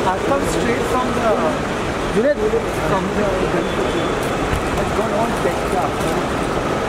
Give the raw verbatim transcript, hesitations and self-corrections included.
has come straight from the unit from the has gone on Texas.